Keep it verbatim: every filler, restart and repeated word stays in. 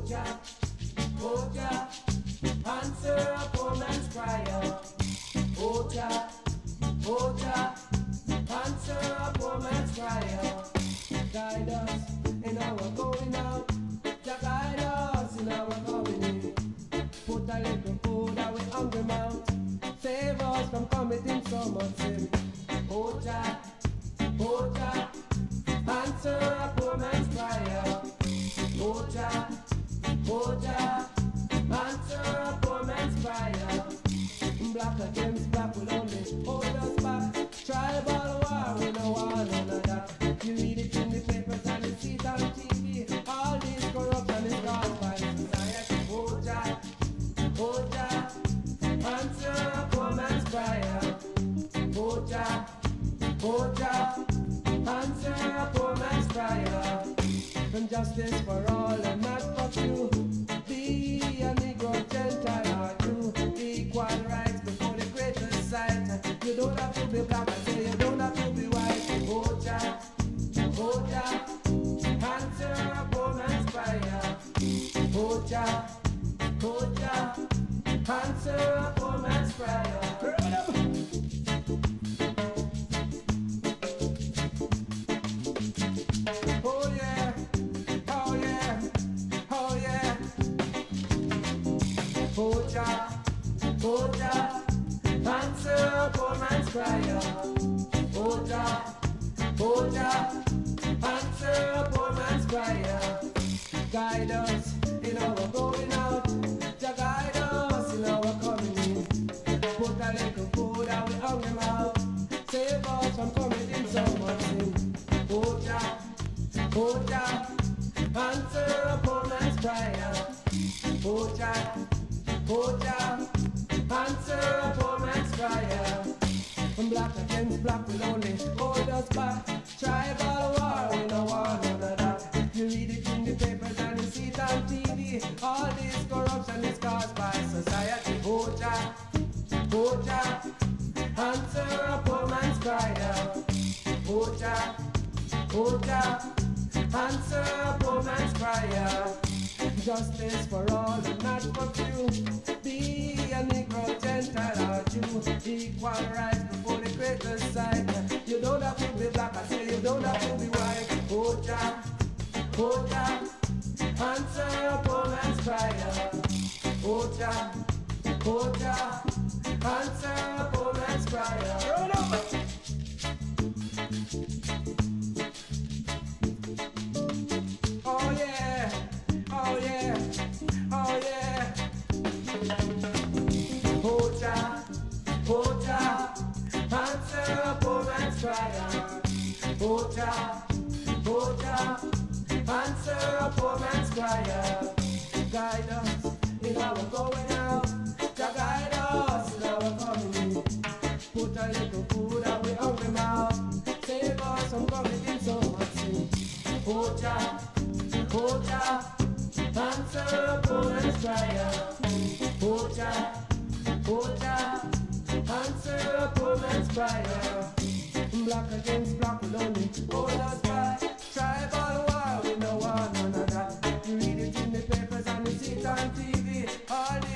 Jah, oh Jah, answer a poor man's prayer. Oh Jah, oh Jah, answer a poor man's prayer. Guide us in our going out, Jah guide us in our coming in. Put a little food away hungry mouth, save us from committing so much sin. Oh Jah, oh Jah, answer a poor man's prayer. Oh Jah, oh Jah, answer a poor man's prayer. Black against black will only hold us back. Tribal war, we know one another. You read it in the papers and you see it on T V. All this corruption is caused by society. Oh Jah, oh Jah, answer a poor man's prayer. Oh Jah, oh Jah, answer a poor man's prayer. And justice for all and not for few. Be a Negro, Gentile or Jew. Equal rights before the greater sight. You don't have to be black, I say you don't have to be white. Oh Jah, oh Jah, answer a poor man's prayer. Oh Jah, oh Jah, answer a poor man's prayer. Oh yeah, oh yeah, oh yeah. Oh Jah, oh Jah, answer a poor man's prayer. Oh Jah, oh Jah, answer a poor man's prayer. Guide us in our going out, Jah guide us in our coming in. Put a little food out we hungry mouth, save us from committing so much sin. Oh Jah, oh Jah, answer a poor man's prayer. Oh Jah, oh Jah, answer a poor man's prayer. From black against black will only hold us back. Tribal war, we know one another. You read it in the papers and you see it on T V. All this corruption is caused by society. Oh Jah, oh Jah, answer a poor man's prayer. Oh Jah, oh Jah, answer a poor man's prayer. Justice for all and not for few. Be a Negro, Gentile or Jew. Equal rights before the greater sight. You don't have to be black, I say you don't have to be white. Oh Jah, oh Jah, answer a poor man's prayer. Oh Jah, oh Jah, answer a poor man's prayer. Oh yeah, oh yeah, oh yeah. Oh Jah, oh Jah, answer a poor man's prayer. Oh Jah, oh Jah, answer a poor man's prayer. Guide us in our going out, Jah guide us in our coming in. Put a little food out we hungry mouth, save us from committing so much sin. Oh Jah, oh Jah, answer a poor man's prayer. Oh Jah, oh Jah, answer a poor man's prayer. Black against black will only hold us back. Tribal war, we know one another. You read it in the papers and you see it on T V. All